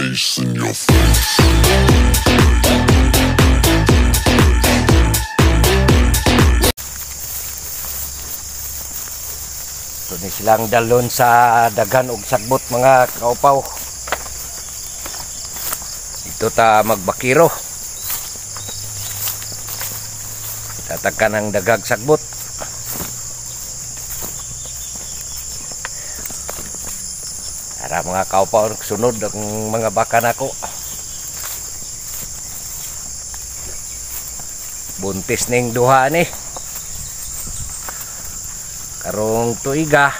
face in your face. Ito ni silang dalon sa daghan og sagbot mga kaupaw. Dito ta magbakiro. Tatakan ang dagag sagbot. Para mga kaupaw sunod ang mga baka nako. Buntis ning duha ni. Karong tuiga.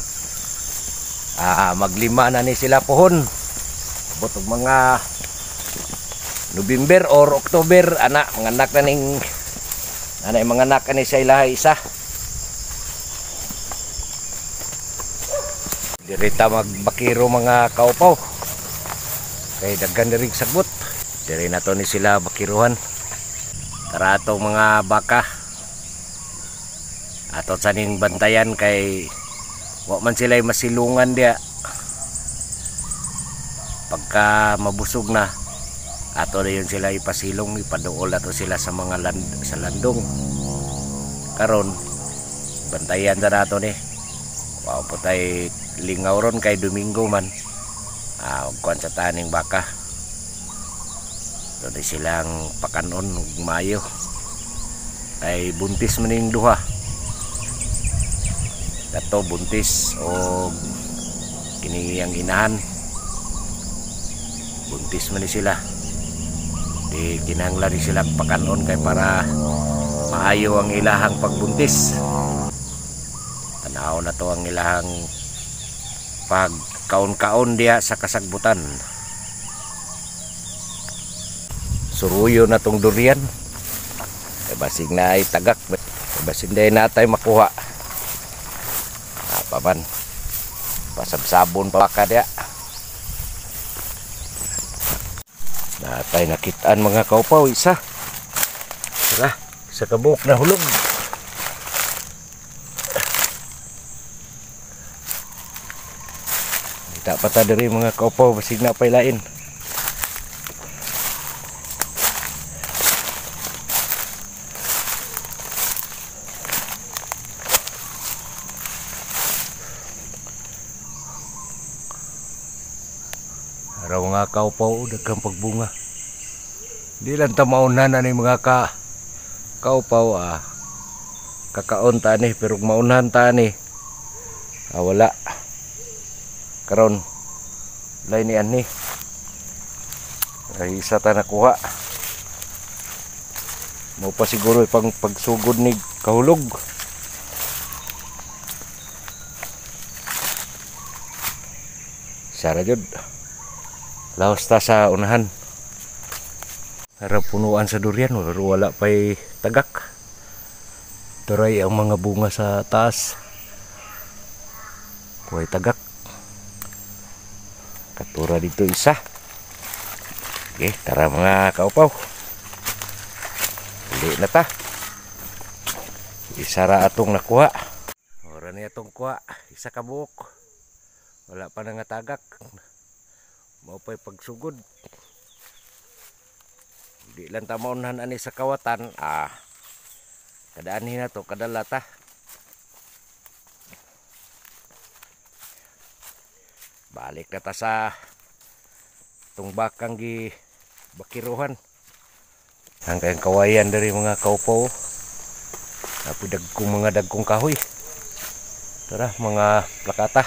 Maglima na ni sila pohon. Abot og mga November or October ana manganak na ning manganak ni sa ilaha isa. Dirita magbakiro mga kaupaw. Kay daghan diri sagbot. Diri na to ni sila bakiruhan. Tara atong mga baka. Ato sa ning bantayan kay wa man sila masilungan dia. Pagka mabusog na, ato na yun sila ipasilong, ipaduol ato sila sa mga sa landong. Karon bantayan na nato ni. Wow po tay lingaw ron kay Domingo man. Kuan sa taning baka. Doon silang pakanon ug mayo. Kay buntis man ning duha. Dato buntis o kini ang inahan. Buntis man ni sila. Di kinahanglan sila pakanon kay para maayo ang ilahang pagbuntis. Tanaw na to ang ilahang pagkaon-kaon diya sa kasagbutan. Suruyo na tong durian. Kay basig na ay tagak, basig na natay makuha. Papan pasabsabon pa ka dia. Natay nakitaan mga kaupaw isa. Tara, sa kabuk na hulog. Kita pata diri mga kaupaw basig na pay lain. Araw nga kaupaw daghang pagbunga. Di lang ta maunan na ni mga kaupaw kakaon ta ni pero maunan ta ni wala. Karon lain ni ani. Ay isa ta nakuha. Mo pa siguro pang pagsugod ni kahulog. Sara jud. Laos ta sa unahan. Harap punuan sa durian, pero wala pa'y tagak. Turay ang mga bunga sa taas. Kuhay tagak. Katura dito isa. Okay, tara mga kaupaw. Huli na ta. Isara atong nakuha. Ora niya atong kuha. Isa kabuok. Wala pa na nga tagak. Mau pa'y pagsugod. Di lang tamaunan ani sa kawatan. Kadaan na to kadalata. Balik na ta sa itong bakang gi bakiruhan. Hanggang kawayan dari mga kaupaw. Napudagkong mga dagkong kahoy. Tara mga plakata.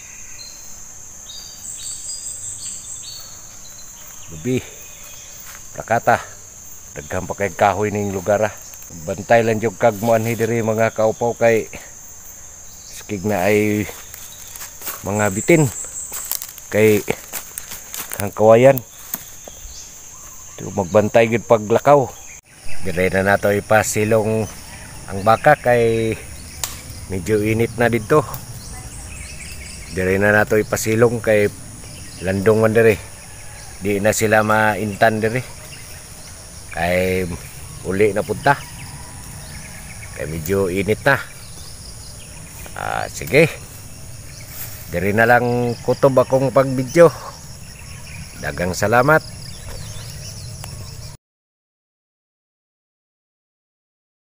Lubi, plakata, daghang pa kay kahoy ning lugar. Bantay lang jud kag moanhi diri mga kaupaw kay skig na ay mga bitin kay kang kawayan. Ito magbantay gid paglakaw. Dire na nato ipasilong ang baka kay medyo init na dito. Dire na nato ipasilong kay landong man diri. Di na sila maintan diri. Kay uli na punta. Kay medyo init na. Sige. Diri na lang kutob akong pagbidyo. Dagang salamat.